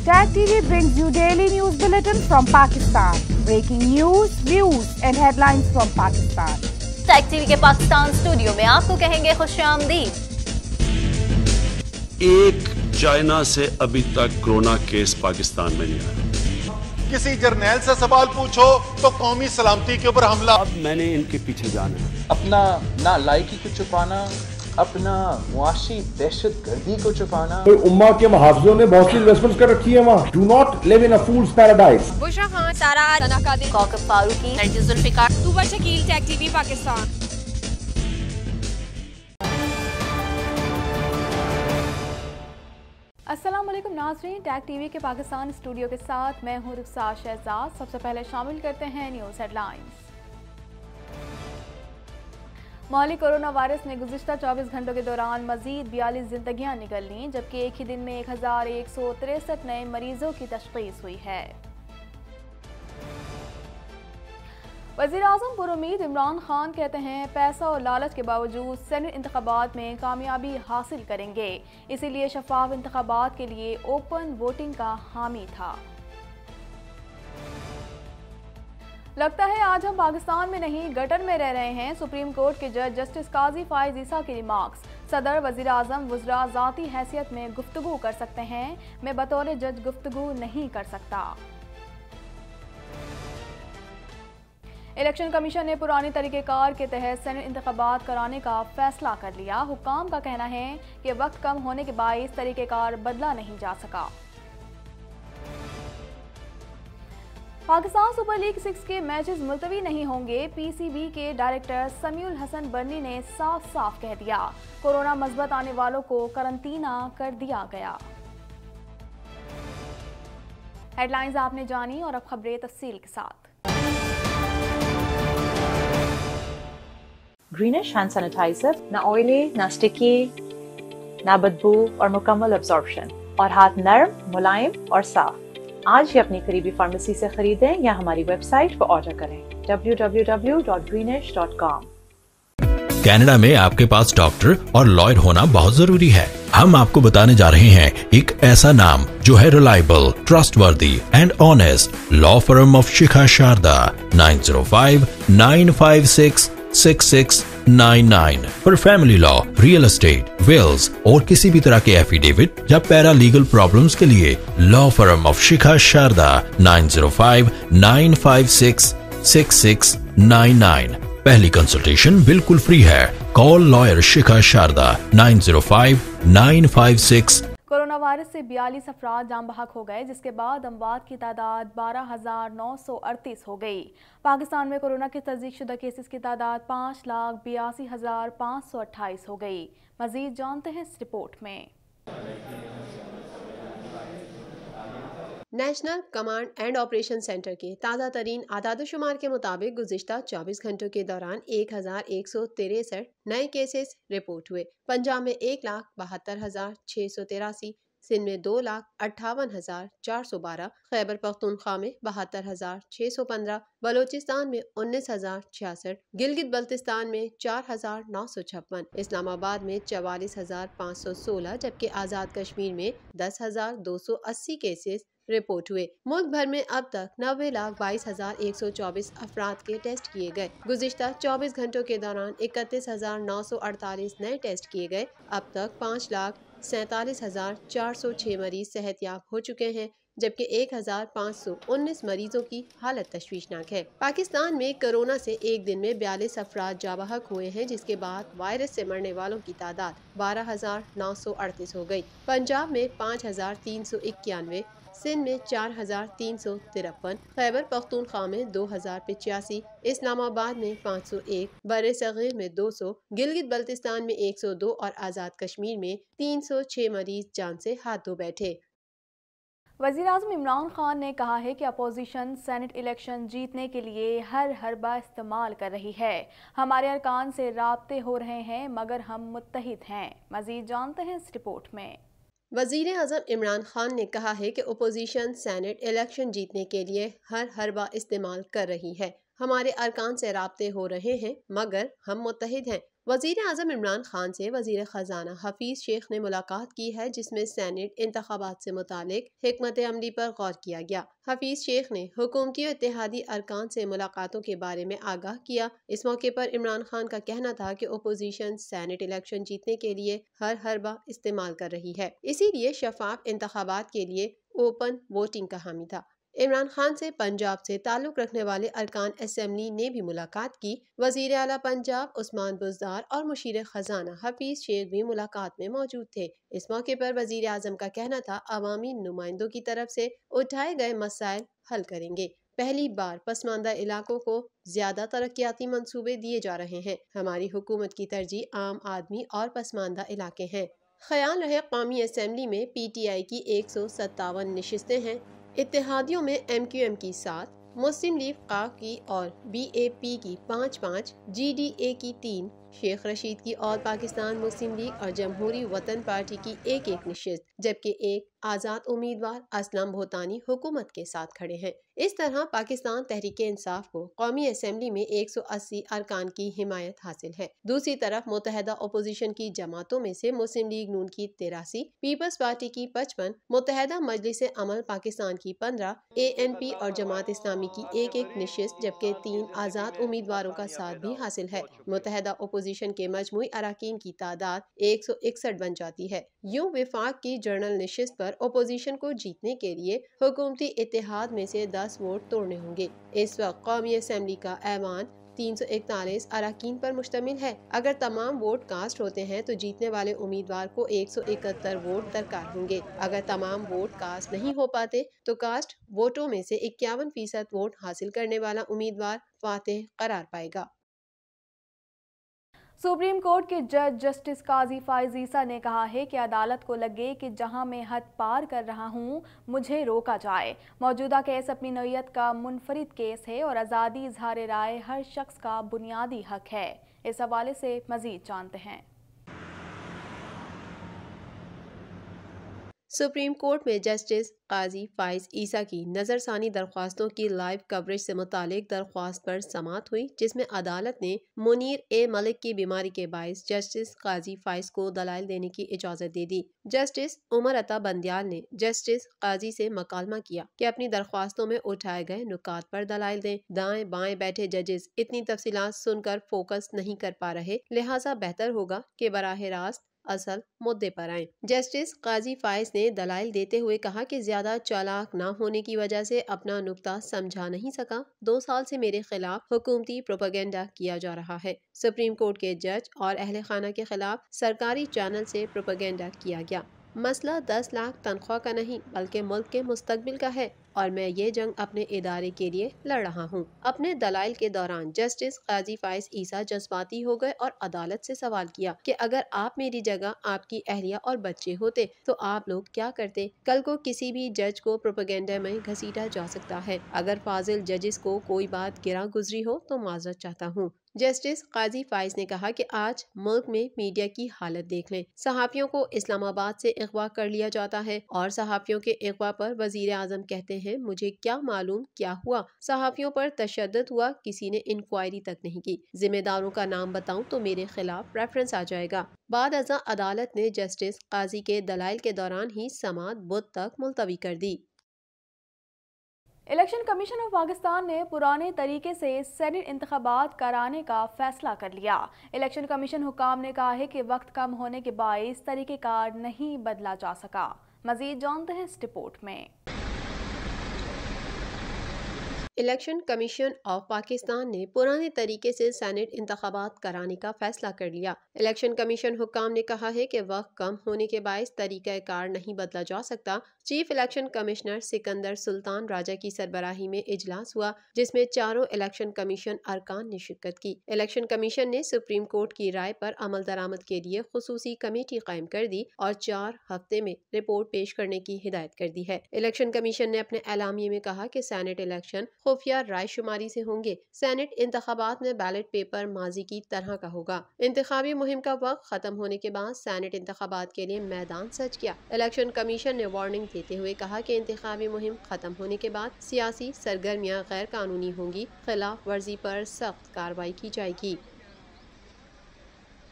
Tag TV brings you daily news bulletin from Pakistan. Breaking news, views and headlines from Pakistan. Tag TV کے Pakistan studio میں آپ کو کہیں گے خوش آمدید. ایک چائنا سے ابھی تک کورونا کیس پاکستان میں نہیں آیا. کسی جرنیل سے سوال پوچھو تو قومی سلامتی کے اوپر حملہ. اب میں نے ان کے پیچھے جانا ہے. اپنا نالائکی کو چھپانا، اپنا معاشی دہشت گردی کو چھپانا. امہ کے محافظوں نے بہت سی انویسٹمنٹس کر رکھی ہے وہاں. Do not leave in a fools paradise. Bushra Khan, Sara Qadri, Kokab Farooqui, Nargis Zulfiqar, Tuba Shakeel, tag T V Pakistan. السلام علیکم ناظرین، ٹیگ ٹی وی کے پاکستان اسٹوڈیو کے ساتھ میں ہوں رخسار شہزاد. سب سے پہلے شامل کرتے ہیں نیوز ہیڈ لائنز. مالی کورونا وائرس نے گزشتہ 24 گھنٹوں کے دوران مزید 42 زندگیاں نکل لیں، جبکہ ایک ہی دن میں 1163 نئے مریضوں کی تشخیص ہوئی ہے. وزیر اعظم پر امید عمران خان کہتے ہیں پیسہ اور لالچ کے باوجود سینٹ انتخابات میں کامیابی حاصل کریں گے، اسی لیے شفاف انتخابات کے لیے اوپن ووٹنگ کا حامی تھا. لگتا ہے آج ہم پاکستان میں نہیں گٹر میں رہ رہے ہیں. سپریم کورٹ کے جج جسٹس قاضی فائز عیسیٰ کی ریمارکس. صدر، وزیر اعظم، وزراء ذاتی حیثیت میں گفتگو کر سکتے ہیں، میں بطور جج گفتگو نہیں کر سکتا. الیکشن کمیشن نے پرانی طریقہ کار کے تحت سینٹ انتخابات کرانے کا فیصلہ کر لیا. حکام کا کہنا ہے کہ وقت کم ہونے کے باعث طریقہ کار بدلا نہیں جا سکا. پاکستان سپر لیگ 6 کے میچز ملتوی نہیں ہوں گے. پی سی بی کے ڈائریکٹر سمیع الحسن برنی نے صاف صاف کہہ دیا. کورونا مثبت آنے والوں کو قرنطینہ کر دیا گیا. ہیڈ لائنز آپ نے جانی اور اب خبریں تفصیل کے ساتھ. گرینش ہینڈ سینیٹائزر نہ آئلی، نہ اسٹکی، نہ بدبو اور مکمل ابزارپشن، اور ہاتھ نرم، ملائم اور صاف. آج ہی اپنی قریبی فارمیسی سے خریدیں یا ہماری ویب سائٹ پر آرڈر کریں www.greenish.com. کینیڈا میں آپ کے پاس ڈاکٹر اور لائر ہونا بہت ضروری ہے. ہم آپ کو بتانے جا رہے ہیں ایک ایسا نام جو ہے reliable, trustworthy and honest. Law firm of Shikha Sharda. 9059566699 پر family law, real estate, wills اور کسی بھی طرح کے ایفیڈیوٹ یا پیرا لیگل پرابلمز کے لیے لا فرم آف شکھا شاردا. 9059566699. پہلی کنسلٹیشن بالکل فری ہے. Call lawyer Shikha Sharda 905956. Coronavirus سے 42 افراد جاں بحق ہو گئے، جس کے بعد اموات کی تعداد 12,938 ہو گئی. پاکستان میں کورونا کے تصدیق شدہ کیسز کی تعداد 5,82,528 ہو گئی. مزید جانتے ہیں اس رپورٹ میں. National command and operation centre کے تازہ ترین اعداد و شمار کے مطابق گزشتہ 24 گھنٹوں کے دوران 1,163 نئے کیسز رپورٹ ہوئے. پنجاب میں 1,72,683، سندھ میں 2,58,412، خیبر پختونخوا میں 72,615، بلوچستان میں 19,066، گلگت بلتستان میں 4,956، اسلام آباد میں 44,516، جبکہ آزاد کشمیر میں 10,280 کیسز رپورٹ ہوئے. ملک بھر میں اب تک 90,22,124 افراد کے ٹیسٹ کیے گئے. گزشتہ 24 گھنٹوں کے دوران 31,948 نئے ٹیسٹ کیے گئے. اب تک 5,47,406 مریض صحت یاب ہو چکے ہیں، جبکہ 1,519 مریضوں کی حالت تشویشناک ہے. پاکستان میں کورونا سے ایک دن میں 42 افراد جاں بحق ہوئے ہیں، جس کے بعد وائرس سے مرنے والوں کی تعداد 12,938 ہو گئی. پنجاب میں 5,391، سندھ میں 4,353، خیبر پختونخوا میں 2,085، اسلام آباد میں 501، بر صغیر میں 200، گلگت بلتستان میں 102 اور آزاد کشمیر میں 306 مریض جان سے ہاتھ دھو بیٹھے. وزیر اعظم عمران خان نے کہا ہے کہ اپوزیشن سینٹ الیکشن جیتنے کے لیے ہر حربہ استعمال کر رہی ہے. ہمارے ارکان سے رابطے ہو رہے ہیں مگر ہم متحد ہیں. مزید جانتے ہیں اس رپورٹ میں. وزیر اعظم عمران خان نے کہا ہے کہ اپوزیشن سینٹ الیکشن جیتنے کے لیے ہر حربہ استعمال کر رہی ہے. ہمارے ارکان سے رابطے ہو رہے ہیں مگر ہم متحد ہیں. वजीर आज़म इमरान खान से वजीर खजाना हफीज शेख ने मुलाकात की है, जिसमें सेनेट इंतखाबात से मुतालिक हिकमत अमली पर गौर किया गया। हफीज शेख ने हुकूमती और इत्तेहादी अरकान से मुलाकातों के बारे में आगाह किया। इस मौके पर इमरान खान का कहना था कि अपोजिशन सेनेट इलेक्शन जीतने के लिए हर हरबा इस्तेमाल कर रही है, इसीलिए शफाफ इंतखाबात के लिए ओपन वोटिंग का हामी था। इमरान खान से पंजाब से ताल्लुक रखने वाले अरकान असेंबली ने भी मुलाकात की। वजीर आला पंजाब उस्मान बुज़दार और मुशीर खजाना हफीज शेख भी मुलाकात में मौजूद थे। इस मौके पर वजीर आज़म का कहना था, अवामी नुमाइंदों की तरफ से उठाए गए मसाइल हल करेंगे। पहली बार पसमानदा इलाकों को ज्यादा तरक्याती मंसूबे दिए जा रहे हैं। हमारी हुकूमत की तरजीह आम आदमी और पसमानदा इलाके हैं। ख्याल रहे कौमी असेंबली में PTI की 157 नशिस्तें हैं। इत्तेहादियों में MQM की 7, मुस्लिम लीग क़ा की और BAP की 5-5, GDA की 3, शेख रशीद की ऑल पाकिस्तान मुस्लिम लीग और जमहूरी वतन पार्टी की 1-1 नशिस्त, जबकि एक आज़ाद उम्मीदवार असलम भूतानी हुकूमत के साथ खड़े हैं। इस तरह पाकिस्तान तहरीक इंसाफ को कौमी असेंबली में 180 अरकान की हिमायत हासिल है। दूसरी तरफ मुत्तहदा अपोजिशन की जमातों में से मुस्लिम लीग नून की 83, पीपल्स पार्टी की 55, मुत्तहदा मजलिस अमल पाकिस्तान की 15, ANP और जमात इस्लामी की 1-1 नशिस्त, जबकि 3 आज़ाद उम्मीदवारों का साथ भी हासिल है। मुत्तहदा अपोजिशन के मजमूई अरकान की तादाद 161 बन जाती है। यूं विफाक की जनरल नशिस्त पर अपोजिशन को जीतने के लिए हुकूमती इत्तेहाद में से 10 वोट तोड़ने होंगे। इस वक्त कौमी असेंबली का ऐवान 341 अरकान पर मुश्तमिल है। अगर तमाम वोट कास्ट होते हैं तो जीतने वाले उम्मीदवार को 171 वोट दरकार होंगे। अगर तमाम वोट कास्ट नहीं हो पाते तो कास्ट वोटों में से 51% वोट हासिल करने वाला उम्मीदवार फातेह करार पाएगा। सुप्रीम कोर्ट के जज जस्टिस काजी फाइज ईसा ने कहा है कि अदालत को लगे कि जहां मैं हद पार कर रहा हूं मुझे रोका जाए। मौजूदा केस अपनी नौइयत का मुनफरिद केस है और आज़ादी इजहार राय हर शख्स का बुनियादी हक है। इस हवाले से मजीद जानते हैं। सुप्रीम कोर्ट में जस्टिस काजी फाइज ईसा की नजरसानी दरख्वास्तों की लाइव कवरेज से मुतालिक दरख्वास्त पर समाअत हुई, जिसमें अदालत ने मुनीर ए मलिक की बीमारी के बायस जस्टिस काजी फाइज को दलाइल देने की इजाजत दे दी। जस्टिस उमर अता बंदियाल ने जस्टिस काजी से मकालमा किया कि अपनी दरख्वास्तों में उठाए गए नुकात पर दलाइल दें। दाएं बाएं बैठे जजेस इतनी तफसीलात सुनकर फोकस नहीं कर पा रहे, लिहाजा बेहतर होगा कि बराह रास्त असल मुद्दे पर आए। जस्टिस काजी फाइज ने दलाइल देते हुए कहा कि ज्यादा चालाक न होने की वजह से अपना नुक्ता समझा नहीं सका। 2 साल से मेरे खिलाफ हुकूमती प्रोपेगेंडा किया जा रहा है। सुप्रीम कोर्ट के जज और अहले खाना के खिलाफ सरकारी चैनल से प्रोपेगेंडा किया गया। मसला 10 लाख तनख्वाह का नहीं बल्कि मुल्क के मुस्तकबिल का है और मैं ये जंग अपने इदारे के लिए लड़ रहा हूँ। अपने दलाइल के दौरान जस्टिस काजी फाइज ईसा जज्बाती हो गए और अदालत से सवाल किया कि अगर आप मेरी जगह आपकी अहलिया और बच्चे होते तो आप लोग क्या करते। कल को किसी भी जज को प्रोपेगेंडा में घसीटा जा सकता है। अगर फाजिल जजेस को कोई बात गिरा गुजरी हो तो माजरत चाहता हूँ। जस्टिस काजी फाइज ने कहा कि आज मुल्क में मीडिया की हालत देख लें। सहाफियों को इस्लामाबाद से अगवा कर लिया जाता है और सहाफियों के अगवा पर वजीर आजम कहते हैं मुझे क्या मालूम क्या हुआ। सहाफियों पर तशद्दुद हुआ, किसी ने इंक्वायरी तक नहीं की। जिम्मेदारों का नाम बताऊं तो मेरे खिलाफ रेफरेंस आ जाएगा। बाद अज़ा अदालत ने जस्टिस काजी के दलाइल के दौरान ही समाअत बुध तक मुलतवी कर दी। इलेक्शन कमीशन ऑफ पाकिस्तान ने पुराने तरीके से सेनेट इंतखाबात कराने का फैसला कर लिया। इलेक्शन कमीशन हुकाम ने कहा है कि वक्त कम होने के बाइस तरीक़ेकार नहीं बदला जा सका। मजीद जानते हैं इस रिपोर्ट में। इलेक्शन कमीशन ऑफ पाकिस्तान ने पुराने तरीके से सेनेट इंतखाबात कराने का फैसला कर लिया। इलेक्शन कमीशन हुकाम ने कहा है कि वक्त कम होने के बायस तरीका कार नहीं बदला जा सकता। Chief election commissioner Sikandar Sultan Raja की सरबराही में इजलास हुआ, जिसमें चारों इलेक्शन कमीशन अरकान ने शिरकत की। इलेक्शन कमीशन ने सुप्रीम कोर्ट की राय पर अमल दरामद के लिए खुसूसी कमेटी कायम कर दी और 4 हफ्ते में रिपोर्ट पेश करने की हिदायत कर दी है। इलेक्शन कमीशन ने अपने एलामिये में कहा कि सेनेट इलेक्शन खुफिया राय शुमारी से होंगे। सेनेट इंतखाबात में बैलेट पेपर माजी की तरह का होगा। इंतखाबी मुहिम का वक्त खत्म होने के बाद सेनेट इंतखाबात के लिए मैदान सज गया। इलेक्शन कमीशन ने वार्निंग देते हुए कहा कि इंतखाबी मुहिम खत्म होने के बाद सियासी सरगर्मियां गैर कानूनी होंगी, खिलाफ वर्जी पर सख्त कार्रवाई की जाएगी।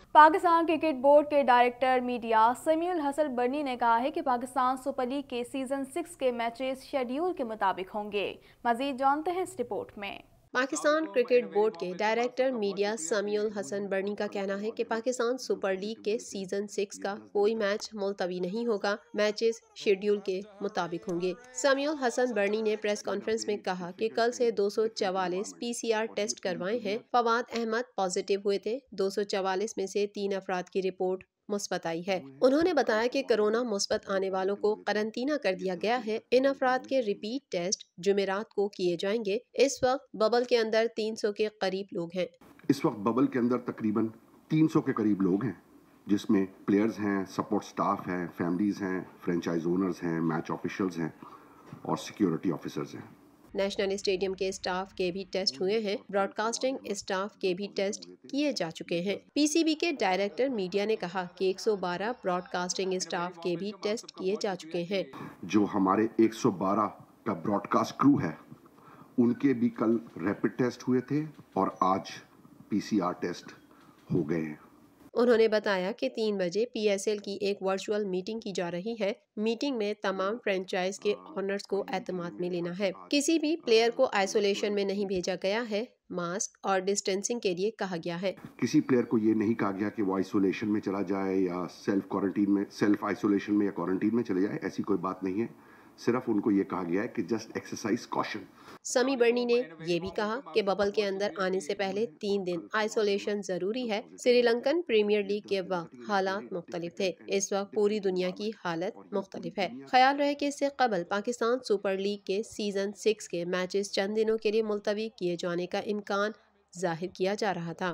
पाकिस्तान क्रिकेट बोर्ड के डायरेक्टर मीडिया समीउल हसन बर्नी ने कहा है कि पाकिस्तान सुपर लीग के सीजन 6 के मैचेस शेड्यूल के मुताबिक होंगे। मजीद जानते हैं इस रिपोर्ट में। पाकिस्तान क्रिकेट बोर्ड के डायरेक्टर मीडिया समीउल हसन बर्नी का कहना है कि पाकिस्तान सुपर लीग के सीजन 6 का कोई मैच मुलतवी नहीं होगा, मैचेस शेड्यूल के मुताबिक होंगे। समीउल हसन बर्नी ने प्रेस कॉन्फ्रेंस में कहा कि कल से 244 PCR टेस्ट करवाए हैं। फवाद अहमद पॉजिटिव हुए थे। 244 में से 3 अफराद की रिपोर्ट मुस्बत आई है। उन्होंने बताया कि कोरोना मुस्बत आने वालों को करंटीना कर दिया गया है। इन अफराद के रिपीट टेस्ट जुमेरात को किए जाएंगे। इस वक्त बबल के अंदर 300 के करीब लोग हैं। इस वक्त बबल के अंदर तकरीबन 300 के करीब लोग हैं, जिसमें प्लेयर्स हैं, सपोर्ट स्टाफ हैं, फैमिलीज हैं, फ्रेंचाइज ओनर्स हैं, मैच ऑफिशियल्स हैं और सिक्योरिटी ऑफिसर्स हैं। नेशनल स्टेडियम के स्टाफ के भी टेस्ट हुए हैं। ब्रॉडकास्टिंग स्टाफ के भी टेस्ट किए जा चुके हैं। PCB के डायरेक्टर मीडिया ने कहा कि 112 ब्रॉडकास्टिंग स्टाफ के भी टेस्ट किए जा चुके हैं। जो हमारे 112 का ब्रॉडकास्ट क्रू है, उनके भी कल रैपिड टेस्ट हुए थे और आज PCR टेस्ट हो गए हैं। उन्होंने बताया कि 3 बजे PSL की एक वर्चुअल मीटिंग की जा रही है। मीटिंग में तमाम फ्रेंचाइज के ओनर्स को एतमाद में लेना है। किसी भी प्लेयर को आइसोलेशन में नहीं भेजा गया है। मास्क और डिस्टेंसिंग के लिए कहा गया है। किसी प्लेयर को ये नहीं कहा गया कि वो आइसोलेशन में चला जाए या सेल्फ आइसोलेशन में या क्वारंटीन में चले जाए, ऐसी कोई बात नहीं है। सिर्फ उनको ये कहा गया है कि जस्ट एक्सरसाइज कॉशन। समी बर्नी ने ये भी कहा कि बबल के अंदर आने से पहले 3 दिन आइसोलेशन जरूरी है। श्रीलंकन प्रीमियर लीग के वक्त हालात मुख्तलिफ थे, इस वक्त पूरी दुनिया की हालत मुख्तलिफ है। ख्याल रहे कि इससे कबल पाकिस्तान सुपर लीग के सीजन 6 के मैचेस चंद दिनों के लिए मुलतवी किए जाने का इम्कान जाहिर किया जा रहा था।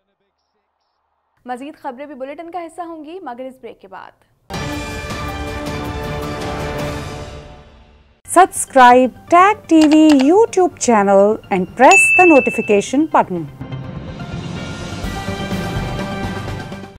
मजीद खबरें भी बुलेटिन का हिस्सा होंगी मगर इस ब्रेक के बाद। Subscribe TAG TV YouTube channel and press the notification button.